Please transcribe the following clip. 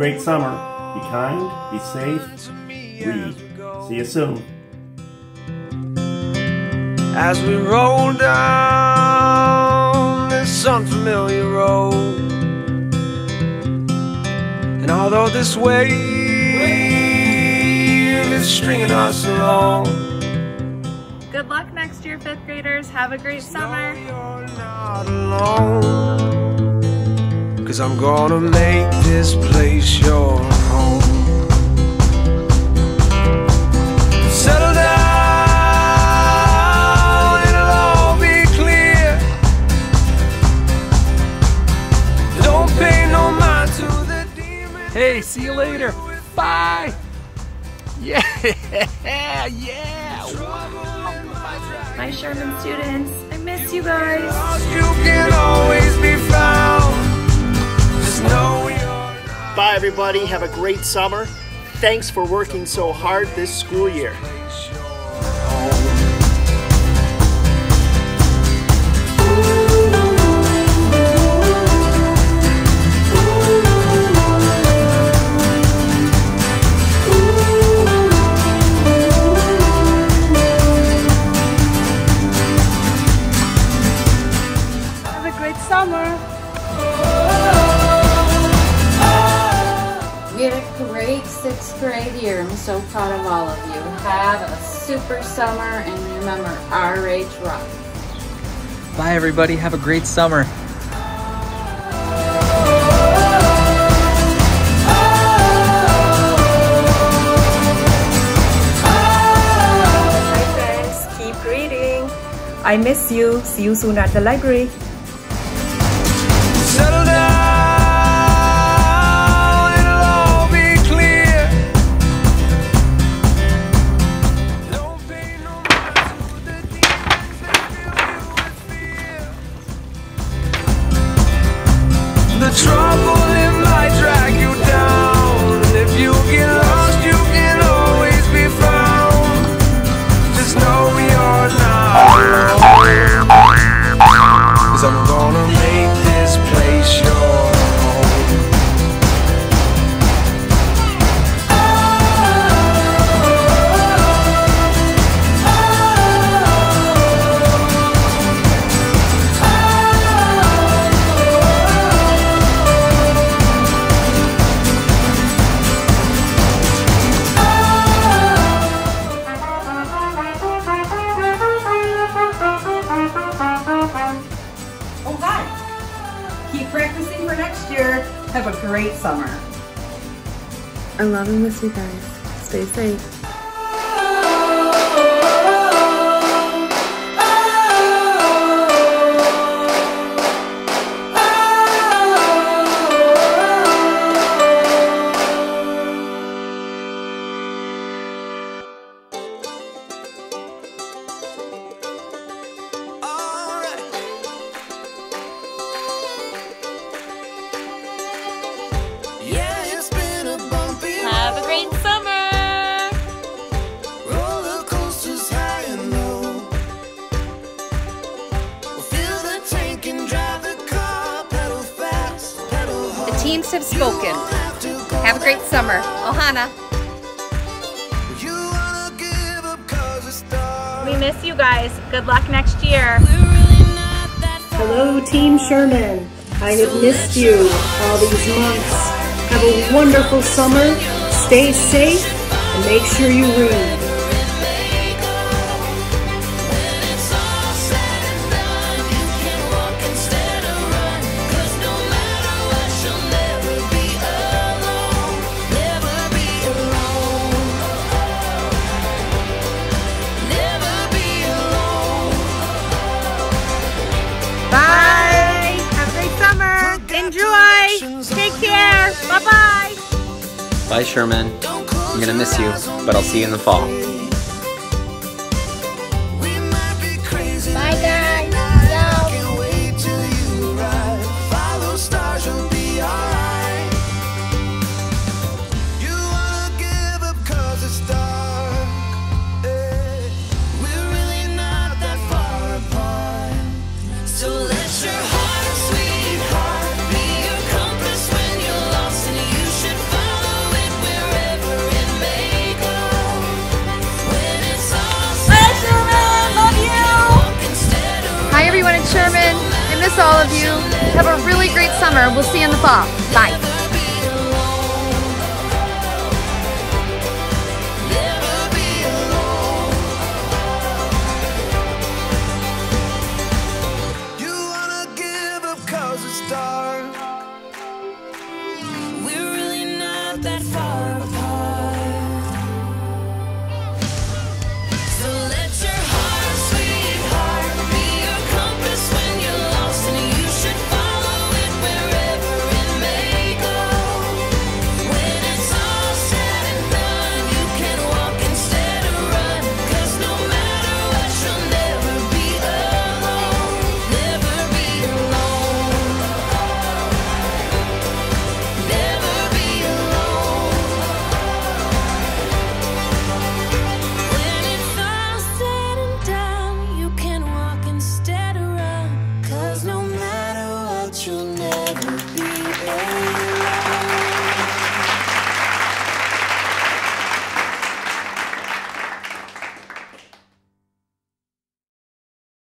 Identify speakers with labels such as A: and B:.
A: great summer. Be kind, be safe, read. See you soon.
B: As we roll down this unfamiliar road, and although this wave is stringing us along,
C: good luck next year, 5th graders. Have a great summer.
B: You're not alone, 'cause I'm gonna make this place your home. Settle down, it'll all be clear. Don't pay no mind to the demon.
D: Hey, see you later. Bye. Yeah, yeah.
C: Bye, Sherman students. I miss you guys.
B: You can always be found. Just know you're not.
E: Bye everybody, have a great summer. Thanks for working so hard this school year.
C: Summer.
F: We had a great 6th grade year. I'm so proud of all of you. Have a super summer and remember, RH rocks.
D: Bye, everybody. Have a great summer.
C: Hi, friends. Keep reading. I miss you. See you soon at the library.
B: Settle down, it'll all be clear. Don't pay no mind to the demons that fill you with fear. The trouble, it might drag you down, and if you get lost, you can always be found. Just know you're not alone, 'cause I'm gonna make this place your home.
G: Oh, hi. Keep practicing for next year. Have a great summer.
C: I love and miss you guys. Stay safe.
H: Have a great summer!
B: Roller coasters high and low. We'll fill the tank and drive the car, pedal fast, pedal hard.
H: The teens have spoken. Have a great summer. Ohana.
B: You wanna give up 'cause it's dark.
C: We miss you guys. Good luck next year.
I: Hello, Team Sherman. I have missed you all these months. Have a wonderful summer. Stay safe and make sure you read.
C: Bye. Have a great summer. Enjoy. Take care. Bye-bye.
J: Bye, Sherman. I'm gonna miss you, but I'll see you in the fall.
H: Bye, guys.
B: Your heart, sweetheart, be your compass when you're lost, and you should find
H: miss all of you. Have a really great summer. We'll see you in the fall. Bye.